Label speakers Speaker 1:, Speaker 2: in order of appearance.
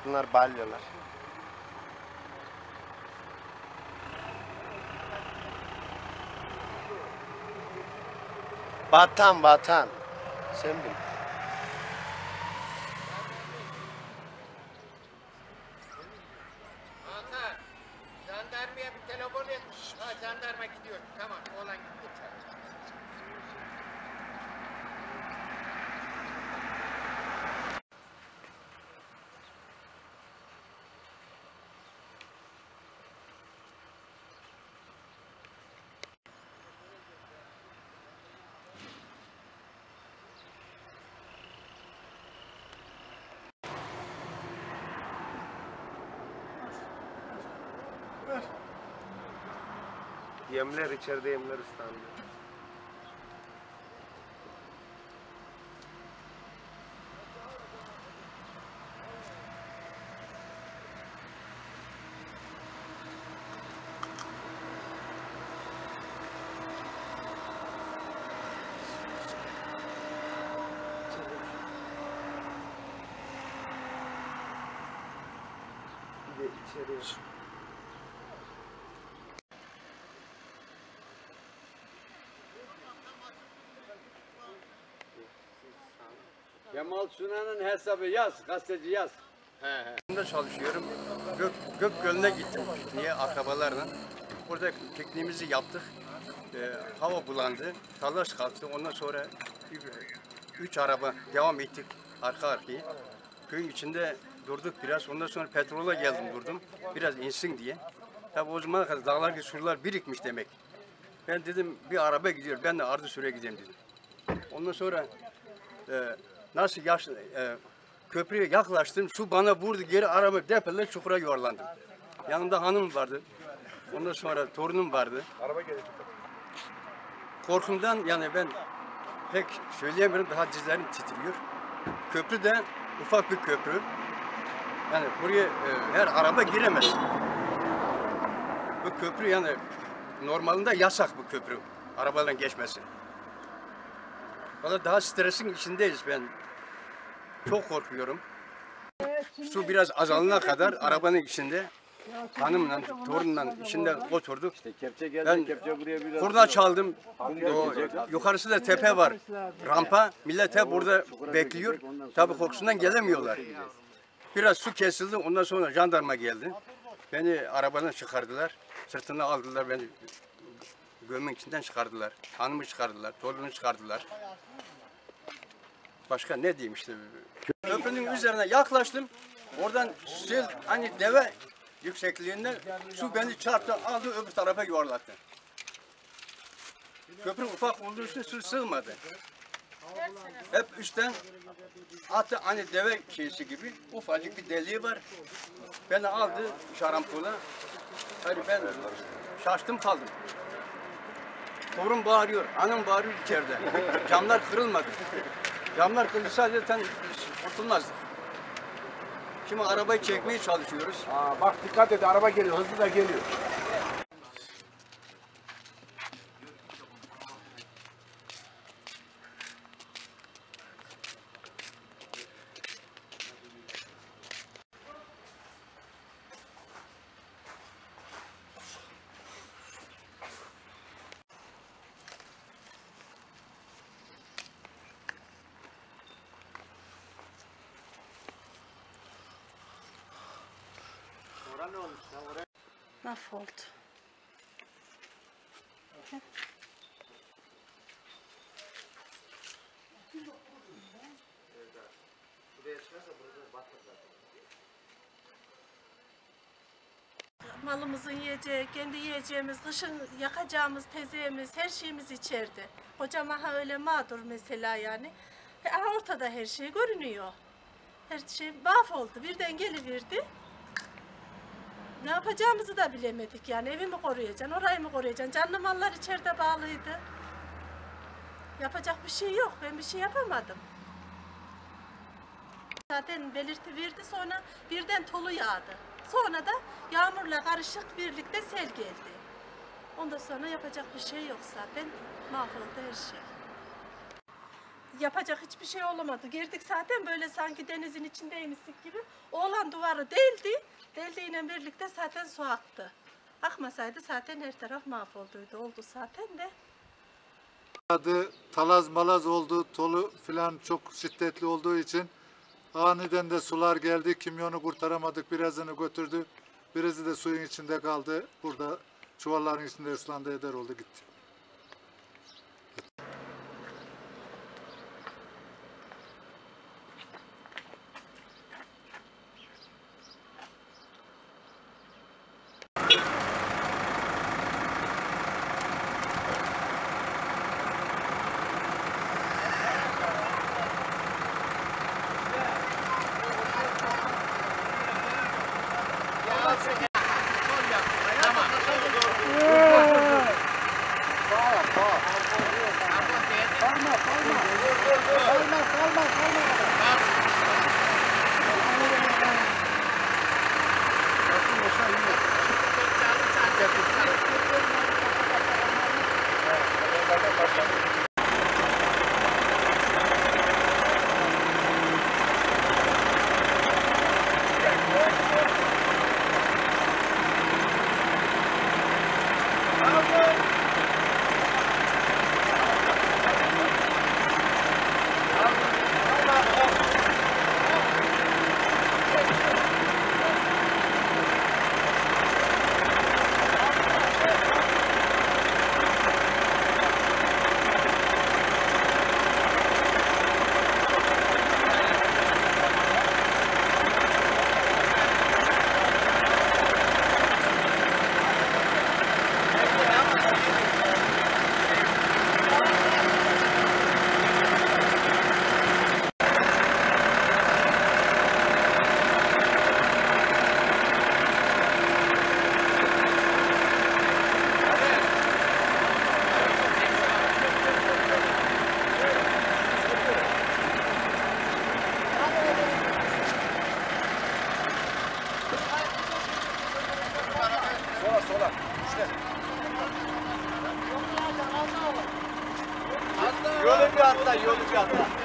Speaker 1: Bunlar balyalar. Vatan vatan. Sen bil.
Speaker 2: Hakan, jandarmaya bir telefon et. Ha, jandarma gidiyor. Tamam, oğlan gitti.
Speaker 1: Yemler içeride, yemler ıslandı. Bir de içeriye.
Speaker 3: Kemal Sunan'ın hesabı yaz, gazeteci yaz.
Speaker 1: Ben çalışıyorum. Gökgölü'ne gittim pikniğe akrabalarla. Orada pikniğimizi yaptık. Hava bulandı. Talaş kalktı. Ondan sonra 3 araba devam ettik arka arkaya. Köyün içinde durduk biraz. Ondan sonra petrola geldim durdum. Biraz insin diye. Tabii o zamana kadar dağlardaki sular birikmiş demek. Ben dedim bir araba gidiyor. Ben de Ardısür'e gideyim dedim. Ondan sonra nasıl köprüye yaklaştım, su bana vurdu, geri araba depeler çukura yuvarlandım. Yanımda hanım vardı, ondan sonra torunum vardı. Araba geldi. Korkumdan yani ben pek söyleyemiyorum, daha dizlerim titriyor. Köprü de ufak bir köprü. Yani buraya her araba giremez. Bu köprü yani normalinde yasak bu köprü, arabaların geçmesi. Valla daha stresin içindeyiz ben. Çok korkuyorum. Su biraz azalana kadar arabanın içinde hanımla, torunla içinde oturduk.
Speaker 3: Kepçe geldi,
Speaker 1: Ben
Speaker 3: kepçe buraya biraz...
Speaker 1: kurna çaldım. Yukarısı da tepe var. Rampa. Millet hep burada bekliyor. Tabii korkusundan gelemiyorlar. Biraz su kesildi. Ondan sonra jandarma geldi. Beni arabadan çıkardılar. Sırtına aldılar. Beni gömün içinden çıkardılar. Hanımı çıkardılar. Torunu çıkardılar. Başka ne diyeyim işte. Köprünün üzerine yaklaştım. Oradan sel hani deve yüksekliğinde su beni çarptı, aldı öbür tarafa yuvarlattı. Köprü ufak olduğu için su sığmadı. Hep üstten attı hani deve şeysi gibi ufacık bir deliği var. Beni aldı şarampole. Hani ben şaştım kaldım. Torun bağırıyor, anam bağırıyor içeride. Camlar kırılmadı. Camlar kırılsa zaten kurtulmazdık. Şimdi arabayı çekmeye çalışıyoruz.
Speaker 4: Bak dikkat et, araba geliyor, hızlı da geliyor.
Speaker 5: Mahvoldu. Malımızın yiyeceği, kendi yiyeceğimiz, kışın yakacağımız tezeğimiz, her şeyimiz içeride. Kocam aha öyle mağdur mesela yani. Aha ortada her şey görünüyor. Her şey mahvoldu. Birden geliverdi. Ne yapacağımızı da bilemedik yani. Evi mi koruyacaksın, orayı mı koruyacaksın? Canlı mallar içeride bağlıydı. Yapacak bir şey yok. Ben bir şey yapamadım. Zaten belirti verdi, sonra birden tolu yağdı. Sonra da yağmurla karışık birlikte sel geldi. Ondan sonra yapacak bir şey yok zaten. Mahvoldu her şey. yapacak hiçbir şey olamadı. Girdik zaten böyle sanki denizin içindeymiştik gibi. Oğlan duvarı deldi. Deldiğiyle birlikte zaten su aktı. Akmasaydı zaten her taraf mahvolduydu. Oldu zaten de.
Speaker 6: Adı talaz malaz oldu, tolu filan çok şiddetli olduğu için aniden de sular geldi. Kimyonu kurtaramadık, birazını götürdü. Birazı da suyun içinde kaldı. Burada çuvalların içinde ıslandı, eder oldu gitti.
Speaker 3: Yolu bir atla, yolu bir atla.